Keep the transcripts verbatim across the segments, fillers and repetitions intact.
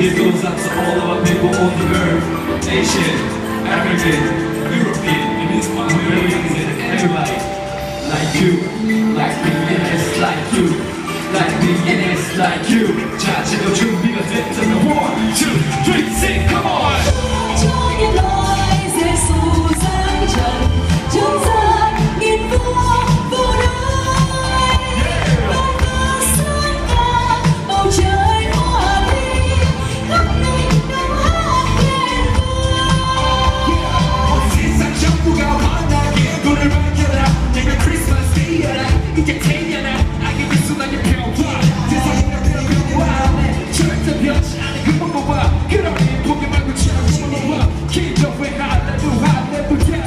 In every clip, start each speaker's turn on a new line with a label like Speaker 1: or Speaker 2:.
Speaker 1: It goes out to all of our people on the earth. Asian, African, European, and it's my millions and everybody. Like you, like me, and it's like you. Like me, and it's like you. 자, 제가 준비가 됐다면 one, two, three, sing, come on!
Speaker 2: 저의 너의 소상전 전사 nghìn vua vô đới bao la sơn ca bầu trời hoa thủy khắp nơi đâu hát lên vui
Speaker 3: 세상 전부가 환하게 불을 밝혀라 내가 크리스마스 데이여라 이제 태어나 아기 미소나게 평화 세상이란 평화네 절대 변치 않은 그 몸과 그러니 포기 말고 참고만 기적의 하나도 하나보다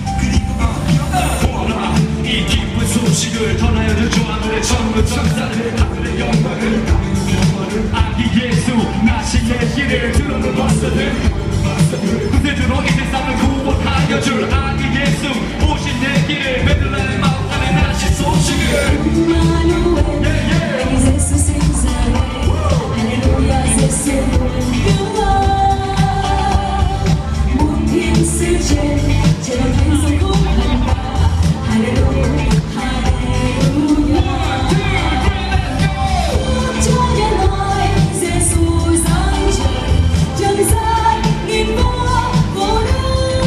Speaker 3: 그리고 보라 이 기쁜 소식을 전하여줘 저 하늘의 천군 천사들 하늘의 영광을 아기 예수 나시의 길을 들어봤거든 구세주로 이 세상을 구원하여 줄 아기 예수 오신 내 길을 베들레헴 마을 안에 나신 소식을
Speaker 2: Emmanuel, anh Giêsu sinh ra đây. Hallelujah, Giêsu luôn cứu ơn. Muôn thiên sứ trên trên âm thanh sông khúc hân ca. Hallelujah, Hallelujah. Chúa nhân ơi, Giêsu giáng trời, trần gian nghìn vua vô đới.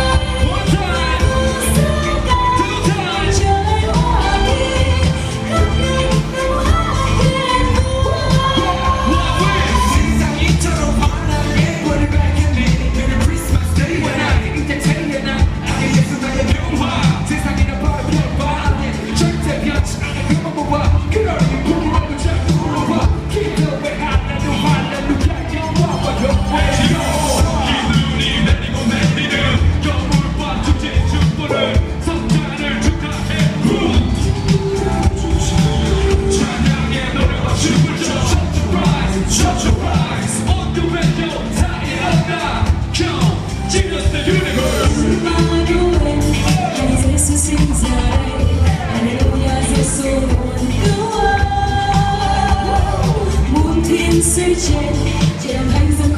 Speaker 2: Sứ ca bầu trời hoa thủy, khắp nơi đâu hát lên vui.
Speaker 3: 세상이처럼 환하게 불을 밝혔네 내가 크리스마스 데이여라 이제 태어나 아기 예수 나의 평화 세상이란 바로 평화네 절대 변치 않은 그 몸과 그러니 포기 말고 자꾸 물어봐 기도의 하나도 할렐루야 영광과 영광 기분이 내리고 내리는 겨울밤 축제 축보를 성탄을 축하해 찬양의 노래와 춤을 춰 Shut your eyes, shut your eyes On the radio 다 일어나 Come, Jesus the universe
Speaker 2: Emmanuel, anh Giêsu sinh ra đây. Hallelujah, Giêsu luôn cứu ơn. Muôn thiên sứ trên trên âm thanh